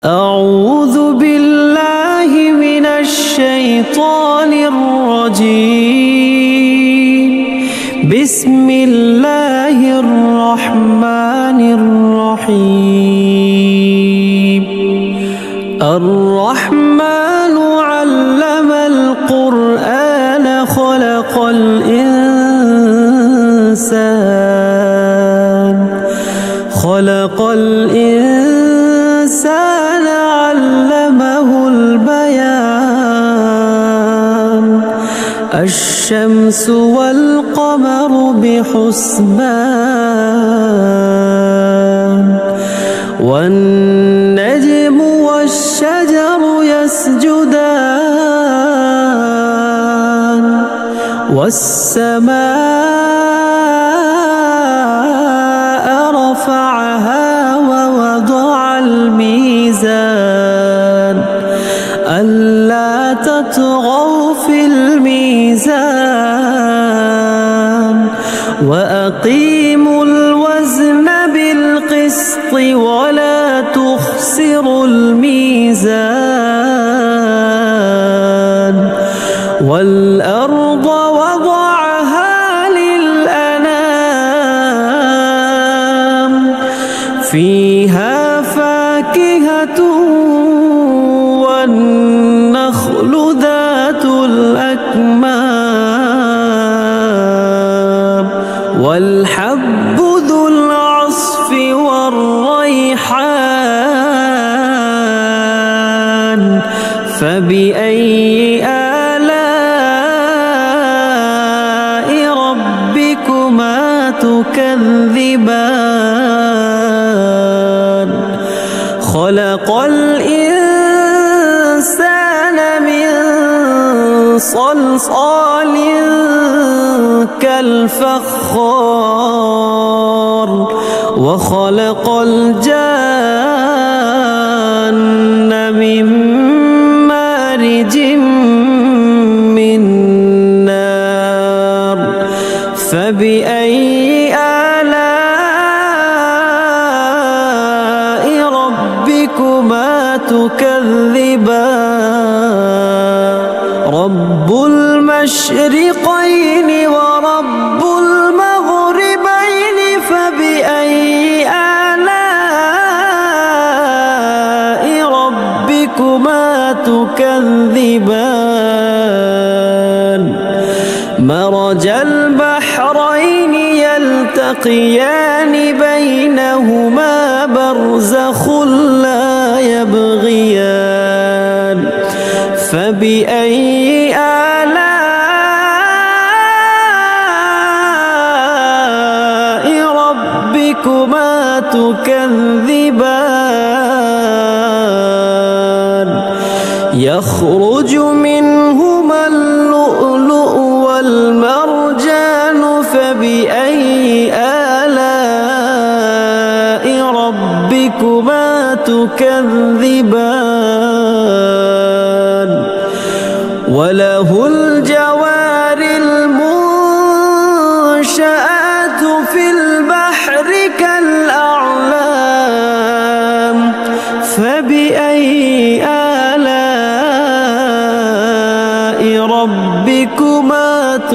أعوذ بالله من الشيطان الرجيم. بسم الله الرحمن الرحيم. الرحمن علم القرآن خلق الإنسان علمه البيان. الشمس والقمر بحسبان والنجم والشجر يسجدان والسماء رفعها ووضع الميزان ألا تطغوا في الميزان وأقيموا الوزن بالقسط ولا تخسروا الميزان. والأرض وضعها للأنام فيها فاكهة والنخل ذات الأكمام والحب ذو العصف والريحان. فبأي آلاء ربكما تكذبان؟ خلق الإنسان من صلصال كالفخار وخلق الجان من مارج من نار. فبأي آلاء ربكما تكذبان؟ رب المشرقين ورب المغربين فبأي آلاء ربكما تكذبان؟ مرج البحرين يلتقيان بينهما برزخ لا يبغيان. فبأي آلاء ربكما تكذبان؟ يخرج منهما اللؤلؤ والمرجان فبأي آلاء ربكما تكذبان؟ وله الجوار المنشآت في البحر كالأعلام. فبأي آلاء ربكما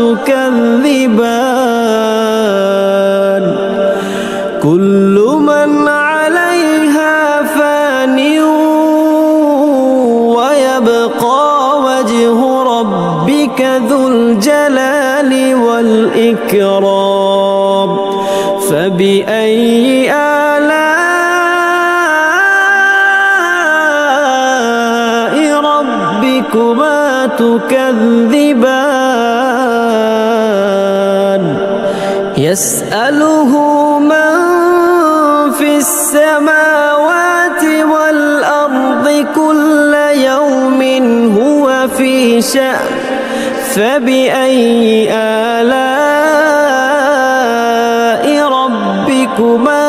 تكذبان؟ كل من عليها فان ويبقى وجه ربك ذو الجلال والإكرام. فبأي آلاء ربكما تكذبان؟ يسأله من في السماوات والأرض كل يوم هو في شأن. فبأي آلاء ربكما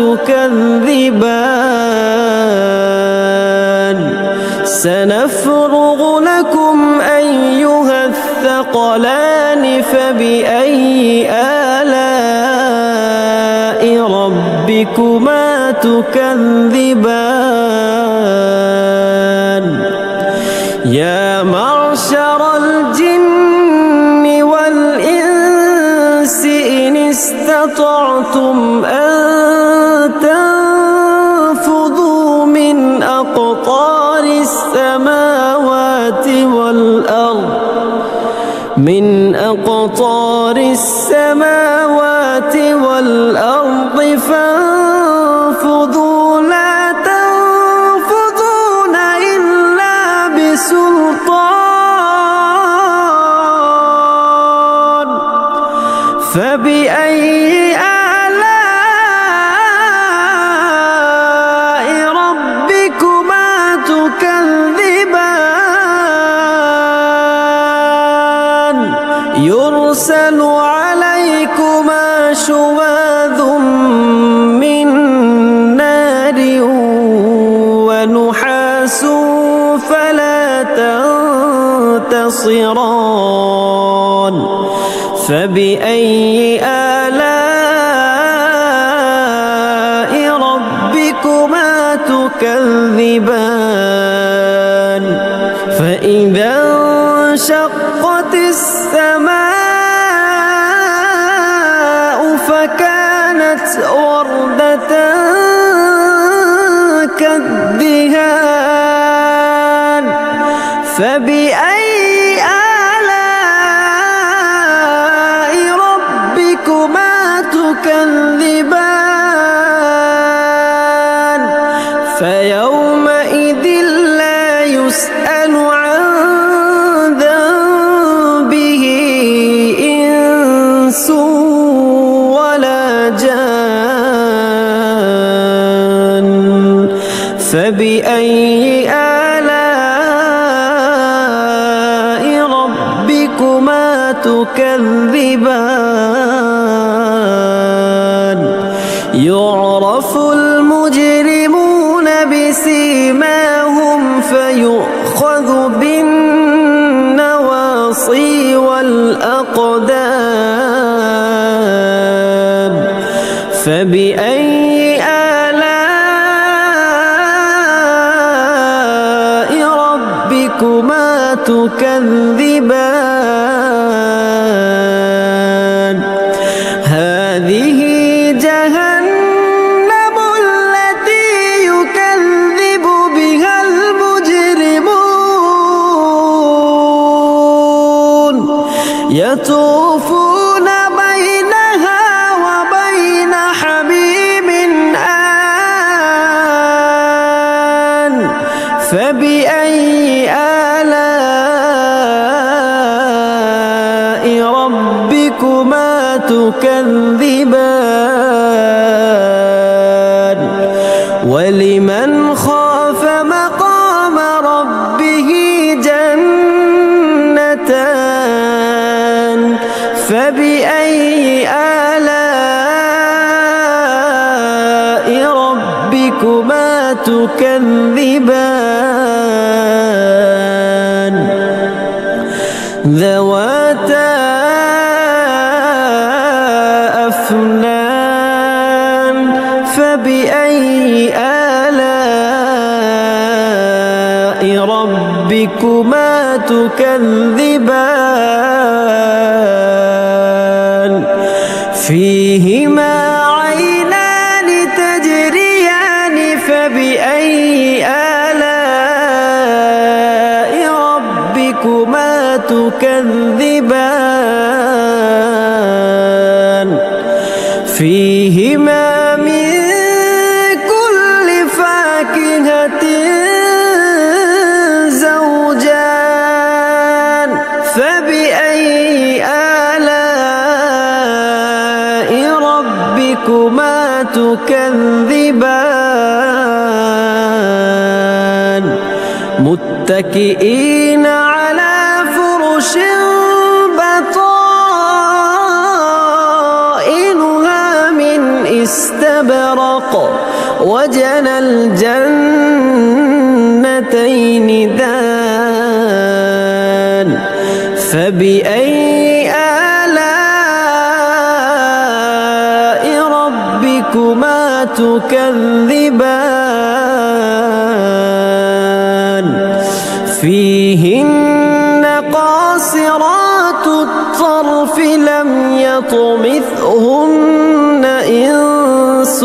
تكذبان؟ سنفرغ لكم أيها الثقلان. فبأي آلاء آلاء ربكما تكذبان. يا معشر الجن والإنس إن استطعتم أن تنفذوا من أقطار السماوات والأرض فانفذوا لا تنفذون إلا بسلطان فبأي آلاء ربكما تكذبان يرسل عليكما شواظ من نار ونحاس فلا تنتصران فبأي آلاء ربكما تكذبان فإذا انشقت السماء فكانت وردة كالدهان فبأي آلاء ربكما تكذبان فيومئذ لا يسأل عن ذنبه إنس ولا جان فبأي آلاء ربكما تكذبان يعرف المجرمون بسيماهم فيؤخذ بالنواصي والأقدام فبأي آلاء ربكما تكذبان هذه جهنم التي يكذب بها المجرمون يطوفون بينها وبين حميم آن فبأي آلاء ربكما تكذبان ولمن خاف مقام ربه جنتان فبأي آلاء ربكما تكذبان ذواتا أفنان فبأي آلاء ربكما تكذبان فيهما عينان تجريان فبأي آلاء ربكما تكذبان فيهما من كل فاكهة زوجان فبأي آلاء ربكما تكذبان متكئين على فرش بطائنها من استبرق وجنى الجنتين دان فبأي آلاء ربكما تكذبان فيهن قاصرات الطرف لم يطمثهن إنس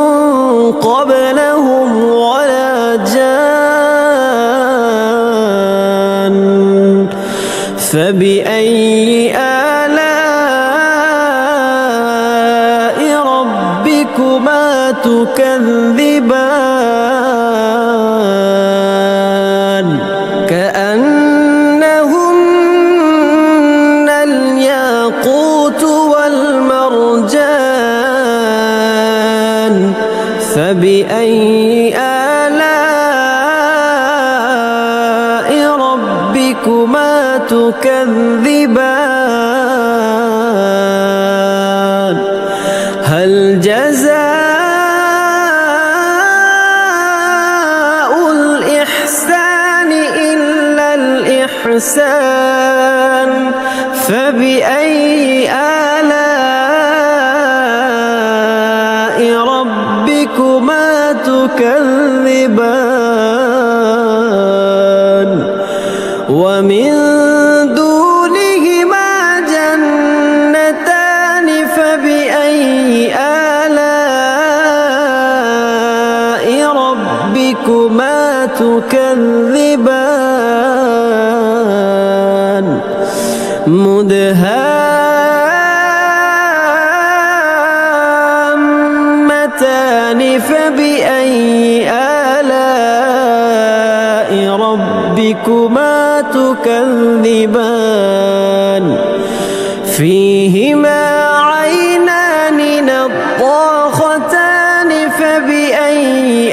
قبلهم ولا جان فبأي آلاء ربكما تكذبان كأنهن الياقوت والمرجان فبأي آلاء ربكما تكذبان هل جزاء الإحسان إلا الإحسان فبأي آلاء ربكما تكذبان ومن دونهما جنتان فبأي آلاء ربكما تكذبان مدهامتان فبأي آلاء ربكما تكذبان فيهما عينان نضاختان فبأي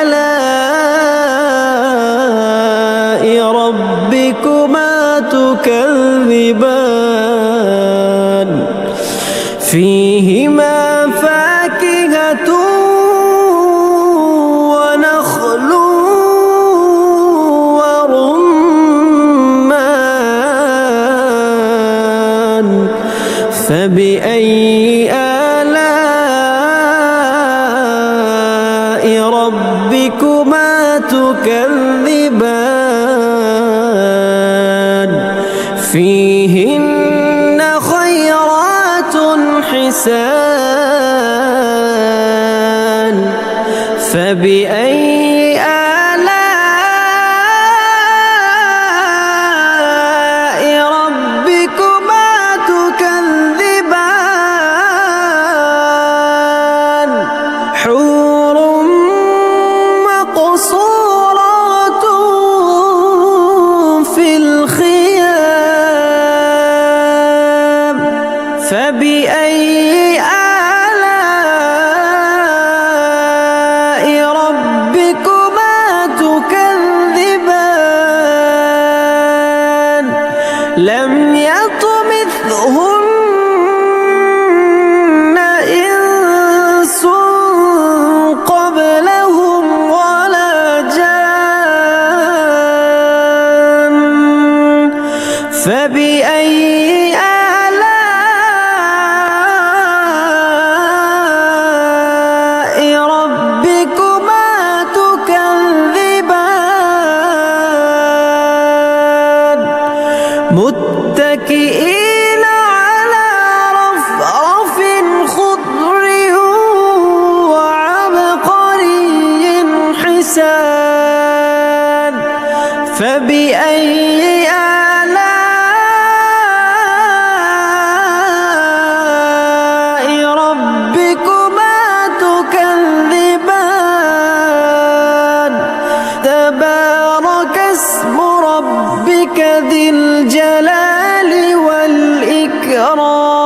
آلاء ربكما تكذبان فيهما فاكهة ونخل ورمان فبأي آلاء ربكما تكذبان فيهن خيرات حسان فبأي آلاء ربكما تكذبان حور مقصورات في الخيام فبأي آلاء ربكما تكذبان لم يطمثهن إنس قبلهم ولا جان فبأي آلاء ربكما تكذبان متكئين على رفرف خضر وعبقري حسان فبأي آلاء ربكما تكذبان تبارك اسم ربك ذي الجلال والإكرام